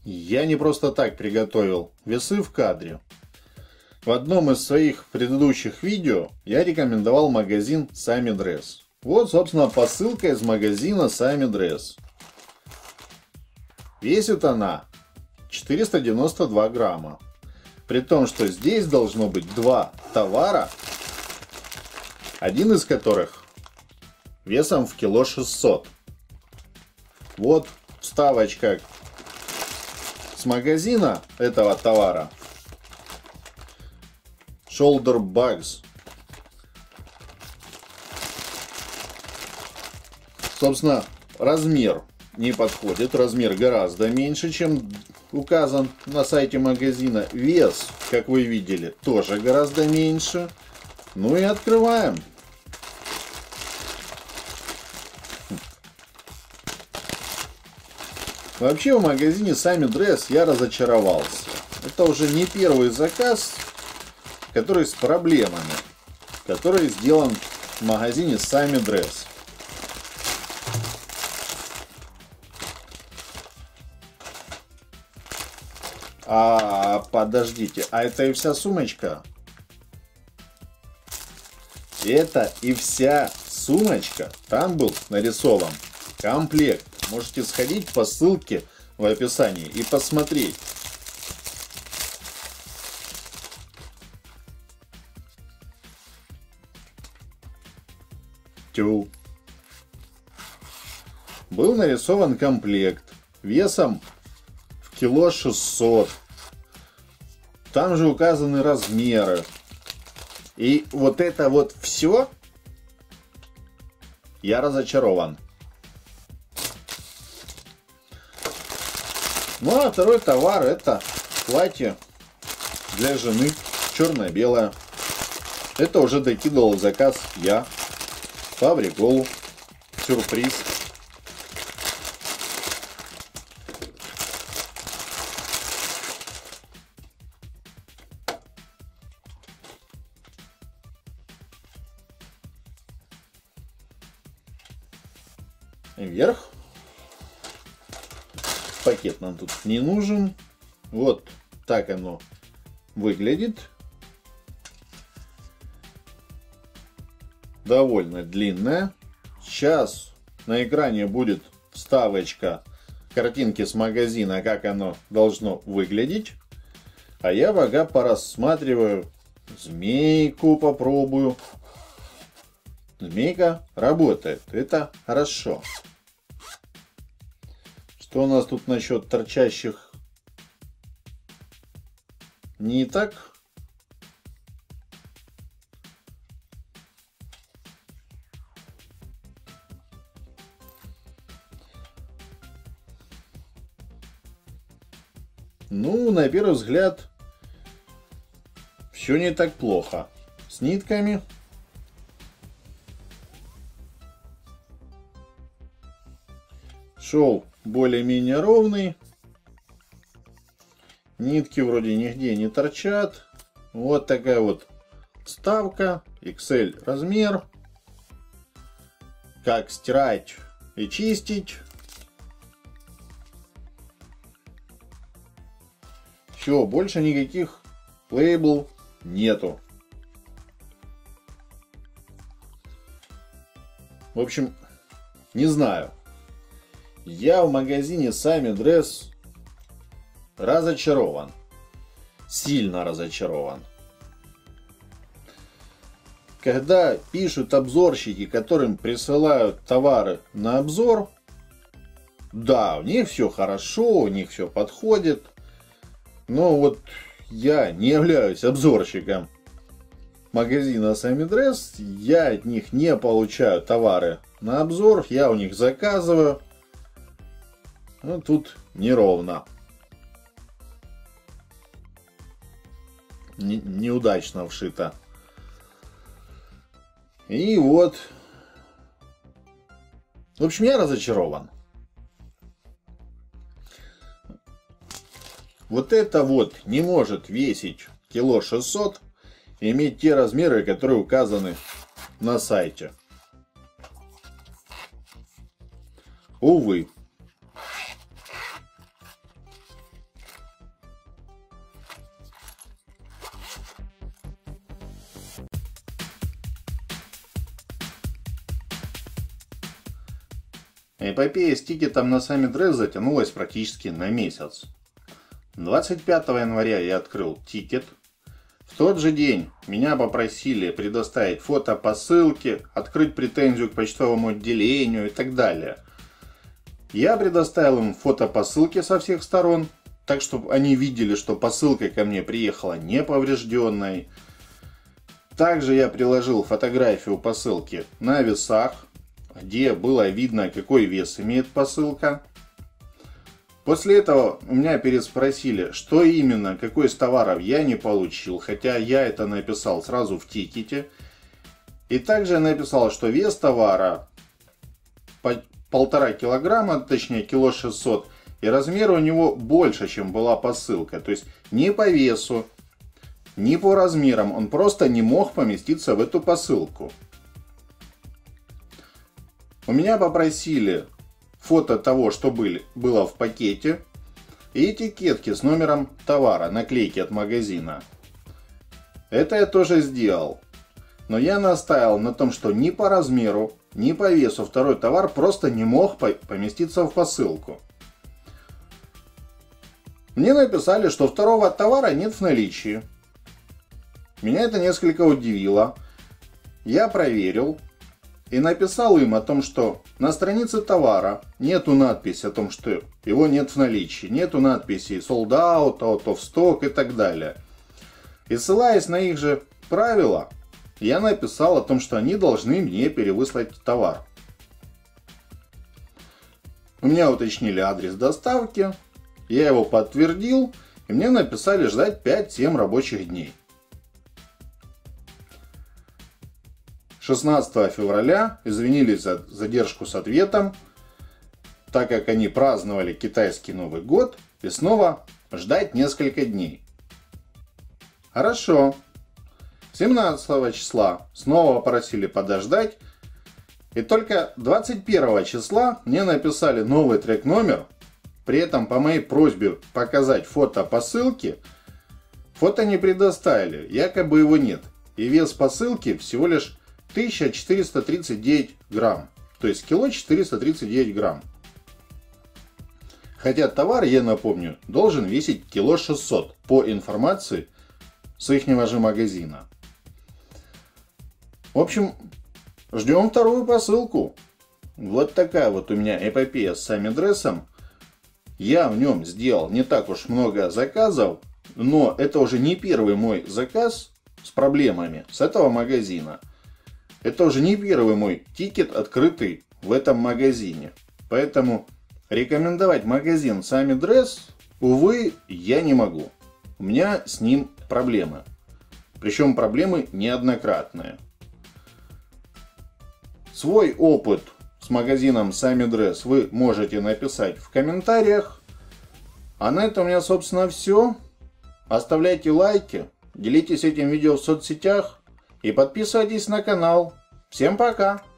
Я не просто так приготовил весы в кадре. В одном из своих предыдущих видео я рекомендовал магазин Samidress. Вот, собственно, посылка из магазина Samidress. Весит она 492 грамма. При том, что здесь должно быть два товара, один из которых весом в кило 600. Вот вставочка с магазина этого товара. Shoulder bags. Собственно, размер не подходит. Размер гораздо меньше, чем указан на сайте магазина. Вес, как вы видели, тоже гораздо меньше. Ну и открываем. Вообще в магазине Samidress я разочаровался. Это уже не первый заказ, который с проблемами, который сделан в магазине Samidress. Подождите, а это и вся сумочка? Это и вся сумочка? Там был нарисован комплект. Можете сходить по ссылке в описании и посмотреть. Тю. Был нарисован комплект весом в кило 600. Там же указаны размеры. И вот это вот все, я разочарован. Ну а второй товар — это платье для жены, черно-белое. Это уже докидывал заказ я по приколу. Сюрприз. Вверх. Пакет нам тут не нужен. Вот так оно выглядит. Довольно длинная. Сейчас на экране будет вставочка картинки с магазина, как оно должно выглядеть. А я пока порассматриваю змейку, попробую. Змейка работает. Это хорошо. Что у нас тут насчет торчащих ниток? Ну, на первый взгляд, все не так плохо. С нитками. Шов более-менее ровный. Нитки вроде нигде не торчат. Вот такая вот вставка. XL размер. Как стирать и чистить. Все, больше никаких лейблов нету. В общем, не знаю. Я в магазине Samidress разочарован. Сильно разочарован. Когда пишут обзорщики, которым присылают товары на обзор, да, у них все хорошо, у них все подходит. Но вот я не являюсь обзорщиком магазина Samidress. Я от них не получаю товары на обзор. Я у них заказываю. Ну, тут неровно. Неудачно вшито. И вот. В общем, я разочарован. Вот это вот не может весить кило 600 и иметь те размеры, которые указаны на сайте. Увы. Эпопея с тикетом на Саммит-Дресс затянулась практически на месяц. 25 января я открыл тикет. В тот же день меня попросили предоставить фото посылки, открыть претензию к почтовому отделению и так далее. Я предоставил им фото посылки со всех сторон, так чтобы они видели, что посылка ко мне приехала неповрежденной. Также я приложил фотографию посылки на весах, где было видно, какой вес имеет посылка. После этого у меня переспросили, что именно, какой из товаров я не получил, хотя я это написал сразу в тикете. И также я написал, что вес товара 1,5 килограмма, точнее кило 600, и размер у него больше, чем была посылка. То есть ни по весу, ни по размерам он просто не мог поместиться в эту посылку. У меня попросили фото того, что было в пакете, и этикетки с номером товара, наклейки от магазина. Это я тоже сделал. Но я настаивал на том, что ни по размеру, ни по весу второй товар просто не мог поместиться в посылку. Мне написали, что второго товара нет в наличии. Меня это несколько удивило. Я проверил и написал им о том, что на странице товара нету надписи о том, что его нет в наличии. Нету надписи sold out, out of stock и так далее. И ссылаясь на их же правила, я написал о том, что они должны мне перевыслать товар. У меня уточнили адрес доставки, я его подтвердил, и мне написали ждать 5-7 рабочих дней. 16 февраля извинились за задержку с ответом, так как они праздновали китайский Новый год, и снова ждать несколько дней. Хорошо. 17 числа снова попросили подождать, и только 21 числа мне написали новый трек-номер, при этом по моей просьбе показать фото посылки, фото не предоставили, якобы его нет, и вес посылки всего лишь 1439 грамм, то есть кило 439 грамм. Хотя товар, я напомню, должен весить кило 600 по информации с ихнего же магазина. В общем, ждем вторую посылку. Вот такая вот у меня эпопея с Саммит-Дрессом. Я в нем сделал не так уж много заказов, но это уже не первый мой заказ с проблемами с этого магазина. Это уже не первый мой тикет, открытый в этом магазине. Поэтому рекомендовать магазин Саммит-Дресс, увы, я не могу. У меня с ним проблемы. Причем проблемы неоднократные. Свой опыт с магазином Саммит-Дресс вы можете написать в комментариях. А на этом у меня, собственно, все. Оставляйте лайки, делитесь этим видео в соцсетях и подписывайтесь на канал. Всем пока!